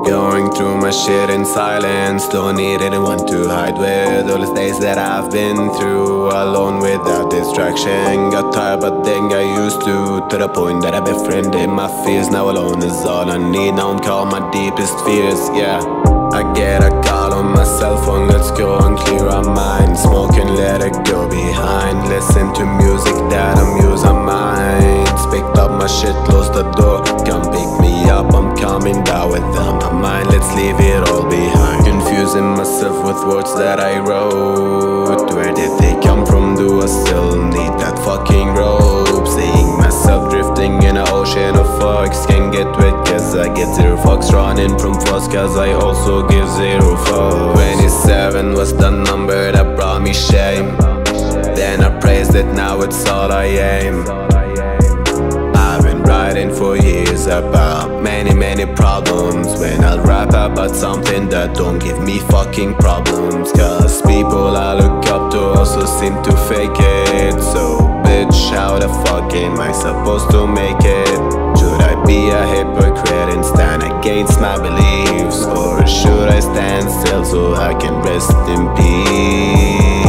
Going through my shit in silence, don't need anyone to hide with. All these days that I've been through, alone without distraction. Got tired but then got used to the point that I befriended my fears. Now alone is all I need, now I'm calm my deepest fears, yeah. I get a call on my cell phone, let's go and clear our mind. Smoke and let it go behind, listen to music that amuse our minds. Picked up my shit, closed the door, come pick me up, I'm coming down without my mind. Let's leave it all behind. Confusing myself with words that I wrote. Where did they come from? Do I still need that fucking rope? Seeing myself drifting in an ocean of fucks. Can't get wet cause I get zero fucks. Running from fuss cause I also give zero fucks. 27 was the number that brought me shame. Then I praised it, now it's all I aim. I've been writing for years about many problems. When I'll rap about something that don't give me fucking problems. Cause people I look up to also seem to fake it. So bitch, how the fuck am I supposed to make it? Should I be a hypocrite and stand against my beliefs? Or should I stand still so I can rest in peace?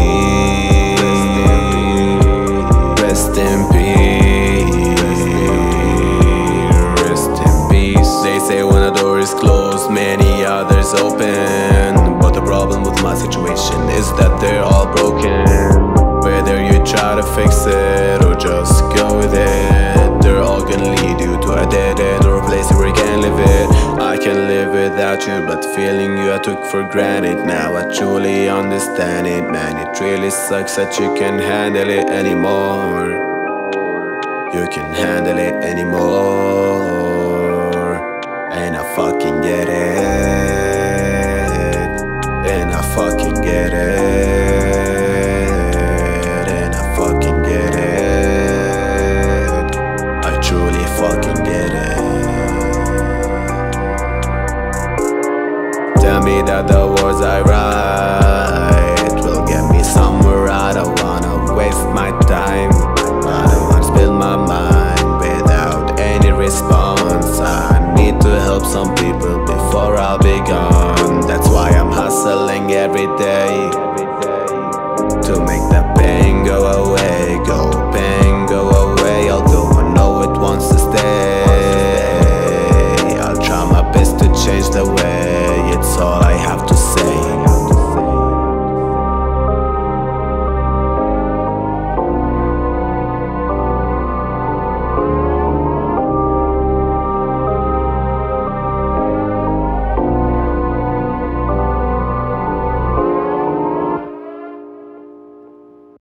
Rest in peace. Rest in peace. They say when a door is closed, many others open. But the problem with my situation is that they're all broken. Whether you try to fix it or just go with it, they're all gonna lead you to a dead end or a place where you can't live it. I can live without you, but feeling you I took for granted. Now I truly understand it, man. It really sucks that you can't handle it anymore. You can handle it anymore. And I fucking get it. And I fucking get it. And I fucking get it. I truly fucking get it. Tell me that the words I write